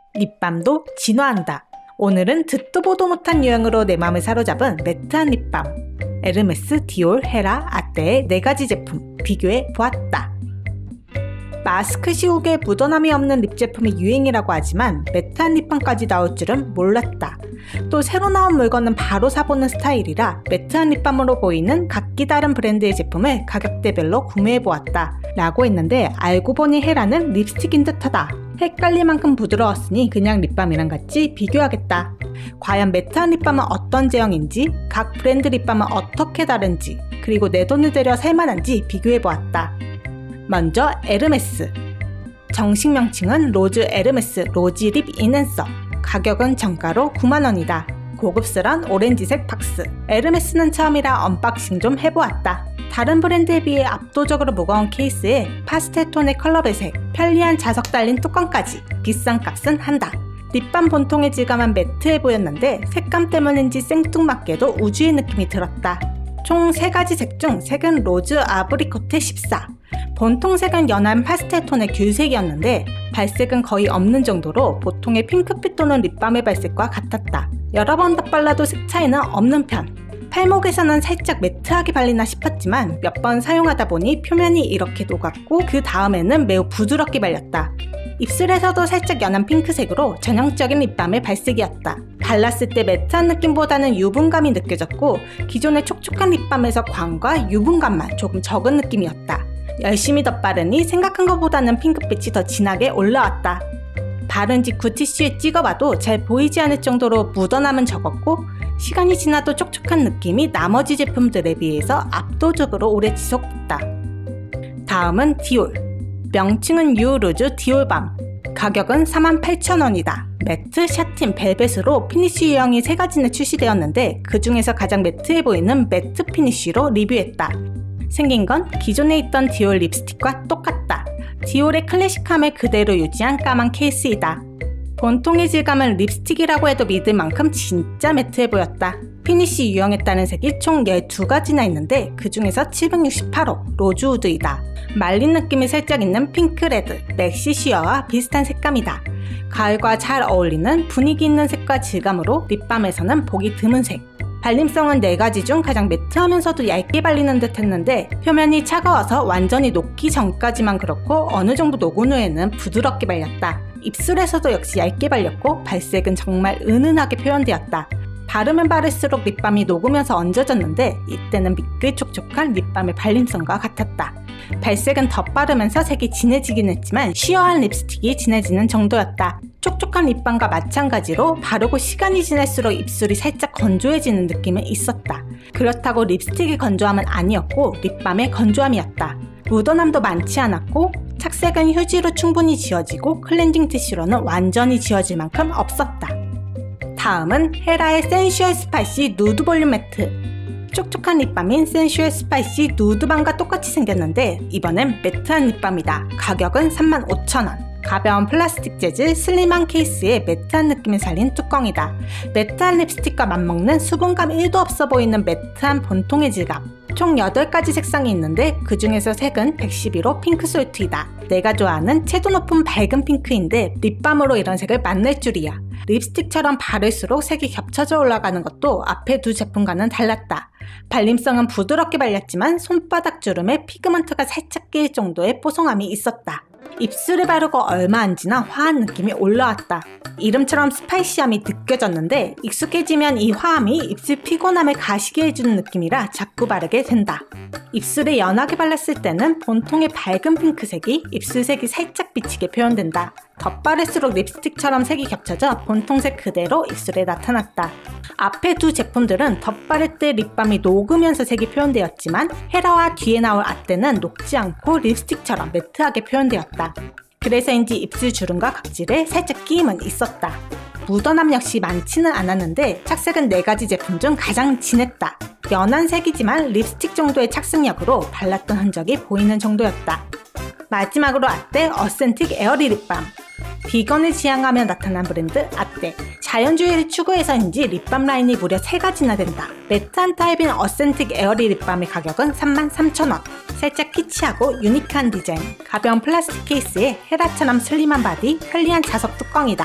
립밤도 진화한다. 오늘은 듣도 보도 못한 유행으로 내 맘을 사로잡은 매트한 립밤. 에르메스, 디올, 헤라, 아떼의 4가지 제품 비교해 보았다. 마스크 시국에 묻어남이 없는 립 제품이 유행이라고 하지만 매트한 립밤까지 나올 줄은 몰랐다. 또 새로 나온 물건은 바로 사보는 스타일이라 매트한 립밤으로 보이는 각기 다른 브랜드의 제품을 가격대별로 구매해보았다 라고 했는데 알고 보니 헤라는 립스틱인 듯하다. 헷갈릴 만큼 부드러웠으니 그냥 립밤이랑 같이 비교하겠다. 과연 매트한 립밤은 어떤 제형인지, 각 브랜드 립밤은 어떻게 다른지, 그리고 내 돈을 들여 살만한지 비교해보았다. 먼저 에르메스. 정식 명칭은 로즈 에르메스 로지 립 인앤서. 가격은 정가로 9만원이다. 고급스런 오렌지색 박스. 에르메스는 처음이라 언박싱 좀 해보았다. 다른 브랜드에 비해 압도적으로 무거운 케이스에 파스텔 톤의 컬러 배색, 편리한 자석 달린 뚜껑까지 비싼 값은 한다. 립밤 본통의 질감은 매트해 보였는데 색감 때문인지 생뚱맞게도 우주의 느낌이 들었다. 총 3가지 색 중 색은 로즈 아브리코트 14. 본통 색은 연한 파스텔 톤의 귤색이었는데 발색은 거의 없는 정도로 보통의 핑크빛 또는 립밤의 발색과 같았다. 여러 번 덧발라도 색 차이는 없는 편. 팔목에서는 살짝 매트하게 발리나 싶었지만 몇 번 사용하다 보니 표면이 이렇게 녹았고 그 다음에는 매우 부드럽게 발렸다. 입술에서도 살짝 연한 핑크색으로 전형적인 립밤의 발색이었다. 발랐을 때 매트한 느낌보다는 유분감이 느껴졌고 기존의 촉촉한 립밤에서 광과 유분감만 조금 적은 느낌이었다. 열심히 덧바르니 생각한 것보다는 핑크빛이 더 진하게 올라왔다. 바른 직후 티슈에 찍어봐도 잘 보이지 않을 정도로 묻어남은 적었고 시간이 지나도 촉촉한 느낌이 나머지 제품들에 비해서 압도적으로 오래 지속됐다. 다음은 디올. 명칭은 유루즈 디올밤. 가격은 48,000원이다. 매트, 샤틴, 벨벳으로 피니쉬 유형이 3가지나 출시되었는데 그 중에서 가장 매트해 보이는 매트 피니쉬로 리뷰했다. 생긴 건 기존에 있던 디올 립스틱과 똑같다. 디올의 클래식함을 그대로 유지한 까만 케이스이다. 본통의 질감은 립스틱이라고 해도 믿을 만큼 진짜 매트해 보였다. 피니쉬 유형에 따른 색이 총 12가지나 있는데 그 중에서 768호 로즈우드이다. 말린 느낌이 살짝 있는 핑크레드, 맥시 쉬어와 비슷한 색감이다. 가을과 잘 어울리는 분위기 있는 색과 질감으로 립밤에서는 보기 드문 색. 발림성은 4가지 중 가장 매트하면서도 얇게 발리는 듯 했는데 표면이 차가워서 완전히 녹기 전까지만 그렇고 어느 정도 녹은 후에는 부드럽게 발렸다. 입술에서도 역시 얇게 발렸고 발색은 정말 은은하게 표현되었다. 바르면 바를수록 립밤이 녹으면서 얹어졌는데 이때는 미끌촉촉한 립밤의 발림성과 같았다. 발색은 덧바르면서 색이 진해지긴 했지만 쉬어한 립스틱이 진해지는 정도였다. 촉촉한 립밤과 마찬가지로 바르고 시간이 지날수록 입술이 살짝 건조해지는 느낌은 있었다. 그렇다고 립스틱의 건조함은 아니었고 립밤의 건조함이었다. 묻어남도 많지 않았고 착색은 휴지로 충분히 지워지고 클렌징 티슈로는 완전히 지워질 만큼 없었다. 다음은 헤라의 센슈얼 스파이시 누드 볼륨 매트. 촉촉한 립밤인 센슈얼 스파이시 누드밤과 똑같이 생겼는데 이번엔 매트한 립밤이다. 가격은 35,000원. 가벼운 플라스틱 재질 슬림한 케이스에 매트한 느낌을 살린 뚜껑이다. 매트한 립스틱과 맞먹는 수분감 1도 없어 보이는 매트한 본통의 질감. 총 8가지 색상이 있는데 그 중에서 색은 111호 핑크솔트이다. 내가 좋아하는 채도 높은 밝은 핑크인데 립밤으로 이런 색을 만날 줄이야. 립스틱처럼 바를수록 색이 겹쳐져 올라가는 것도 앞에 두 제품과는 달랐다. 발림성은 부드럽게 발렸지만 손바닥 주름에 피그먼트가 살짝 끼일 정도의 뽀송함이 있었다. 입술에 바르고 얼마 안 지나 화한 느낌이 올라왔다. 이름처럼 스파이시함이 느껴졌는데 익숙해지면 이 화함이 입술 피곤함을 가시게 해주는 느낌이라 자꾸 바르게 된다. 입술에 연하게 발랐을 때는 본통의 밝은 핑크색이 입술색이 살짝 비치게 표현된다. 덧바를수록 립스틱처럼 색이 겹쳐져 본통색 그대로 입술에 나타났다. 앞에 두 제품들은 덧바를 때 립밤이 녹으면서 색이 표현되었지만 헤라와 뒤에 나올 아떼는 녹지 않고 립스틱처럼 매트하게 표현되었다. 그래서인지 입술 주름과 각질에 살짝 끼임은 있었다. 묻어남 역시 많지는 않았는데 착색은 4가지 제품 중 가장 진했다. 연한 색이지만 립스틱 정도의 착색력으로 발랐던 흔적이 보이는 정도였다. 마지막으로 아떼 어센틱 에어리 립밤. 비건을 지향하며 나타난 브랜드 아떼. 자연주의를 추구해서인지 립밤 라인이 무려 3가지나 된다. 매트한 타입인 어센틱 에어리 립밤의 가격은 33,000원. 살짝 키치하고 유니크한 디자인, 가벼운 플라스틱 케이스에 헤라처럼 슬림한 바디, 편리한 자석 뚜껑이다.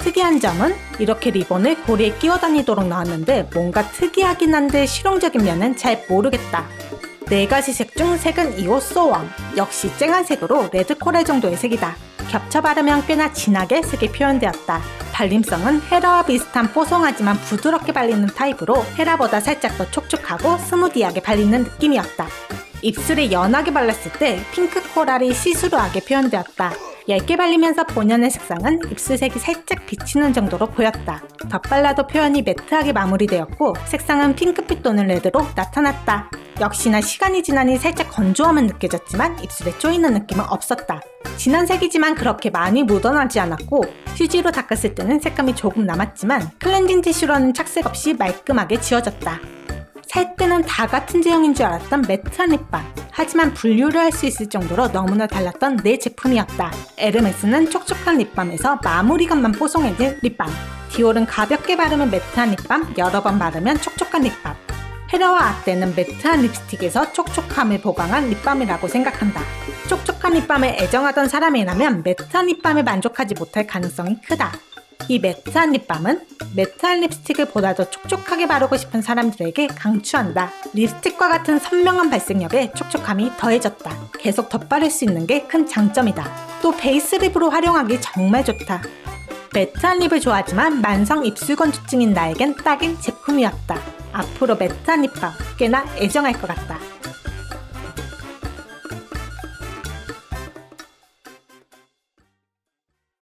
특이한 점은 이렇게 리본을 고리에 끼워 다니도록 나왔는데 뭔가 특이하긴 한데 실용적인 면은 잘 모르겠다. 4가지 색 중 색은 2호 소원. 역시 쨍한 색으로 레드 코랄 정도의 색이다. 겹쳐 바르면 꽤나 진하게 색이 표현되었다. 발림성은 헤라와 비슷한 뽀송하지만 부드럽게 발리는 타입으로 헤라보다 살짝 더 촉촉하고 스무디하게 발리는 느낌이었다. 입술에 연하게 발랐을 때 핑크 코랄이 시스루하게 표현되었다. 얇게 발리면서 본연의 색상은 입술색이 살짝 비치는 정도로 보였다. 덧발라도 표현이 매트하게 마무리되었고 색상은 핑크빛 또는 레드로 나타났다. 역시나 시간이 지나니 살짝 건조함은 느껴졌지만 입술에 쪼이는 느낌은 없었다. 진한 색이지만 그렇게 많이 묻어나지 않았고 휴지로 닦았을 때는 색감이 조금 남았지만 클렌징 티슈로는 착색 없이 말끔하게 지워졌다. 살 때는 다 같은 제형인 줄 알았던 매트한 립밤. 하지만 분류를 할 수 있을 정도로 너무나 달랐던 네 제품이었다. 에르메스는 촉촉한 립밤에서 마무리감만 뽀송해진 립밤. 디올은 가볍게 바르면 매트한 립밤, 여러 번 바르면 촉촉한 립밤. 헤라와 아떼는 매트한 립스틱에서 촉촉함을 보강한 립밤이라고 생각한다. 촉촉한 립밤을 애정하던 사람이라면 매트한 립밤에 만족하지 못할 가능성이 크다. 이 매트한 립밤은 매트한 립스틱을 보다 더 촉촉하게 바르고 싶은 사람들에게 강추한다. 립스틱과 같은 선명한 발색력에 촉촉함이 더해졌다. 계속 덧바를 수 있는 게 큰 장점이다. 또 베이스 립으로 활용하기 정말 좋다. 매트한 립을 좋아하지만 만성 입술 건조증인 나에겐 딱인 제품이었다. 앞으로 매트한 립밤 꽤나 애정할 것 같다.